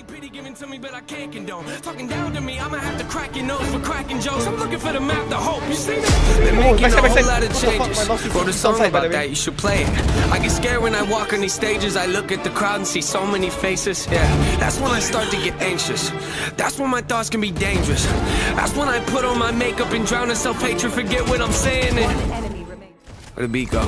pity given to me, but I can't condone. Talking down to me, I'ma have to crack your nose for cracking jokes. I'm looking for the map, the hope. You see that? They're making a whole lot of changes. Wrote a song about that, you should play it. I get scared when I walk on these stages. I look at the crowd and see so many faces. Yeah, that's when I start to get anxious. That's when my thoughts can be dangerous. That's when I put on my makeup and drown in self-hatred. Forget what I'm saying and where the beat go?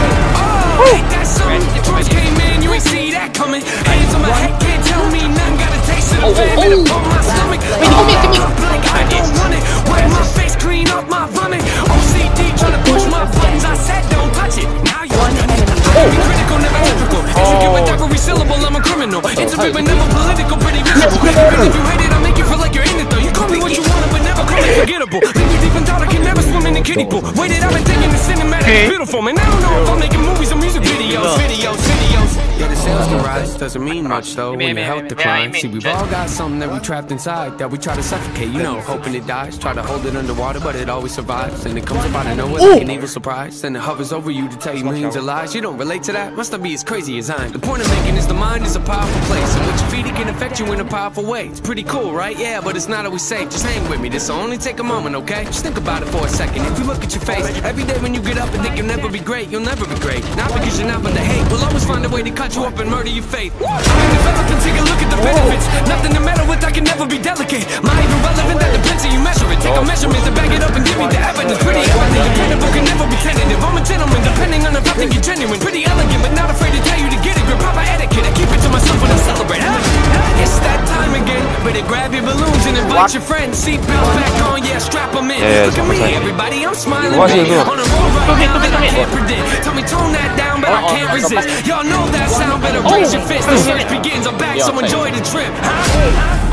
Oh, ain't that something? Choice came in, you ain't see that coming. Hands on my head, can't tell me nothing. Got a taste of the famine upon my stomach. Like I don't want it. Wipe my face clean off my vomit. OCD trying to push my buttons. I said don't touch it. Now you're done it. Be critical, never typical. If you give with every syllable, I'm a criminal. It's a bit, but never political, pretty visible. Even if you hate it, I'll make you feel like you're in it though. You call me what you want, but never call me forgettable. Leave you deep in thought, I can never swim in the kiddie pool. Waited, I've been thinking the cinematic. Beautiful, man. I don't know if I'm making movies or music videos. Yeah, the sales can rise, doesn't mean much though when your health declines. See, we've all got something that we trapped inside that we try to suffocate, you know, hoping it dies. Try to hold it underwater, but it always survives. And it comes up out of nowhere like an evil surprise. Then it hovers over you to tell you millions of lies. You don't relate to that? Must not be as crazy as I am. The point of making is the mind is a powerful place in which you feed it can affect you in a powerful way. It's pretty cool, right? Yeah, but it's not always safe. Just hang with me, this'll only take a moment, okay? Just think about it for a second. If you look at your face every day when you get up and think you'll never be great, you'll never be great. Not because you're not, but the hate will always find a way to cut you up and murder your faith. I'm developing, take a look at the benefits. Nothing to meddle with, I can never be delicate. Not even relevant, that depends how you measure it. Take a measurement to back it up and give me the evidence. Pretty evident, dependable, can never be tentative. I'm a gentleman, depending on if I think you're genuine. Pretty elegant, but not afraid to tell you to get it. Grip proper etiquette, I keep it to myself when I celebrate. It's that time again, better grab your balloons and invite your friends. Seatbelt back on, yeah, strap them in. Look at me, everybody, I'm smiling big. On a road right now that I can't predict. Tell me tone that down, but I can't resist. Y'all know that sound, better raise your fist. The search begins, I'm back, so enjoy the trip.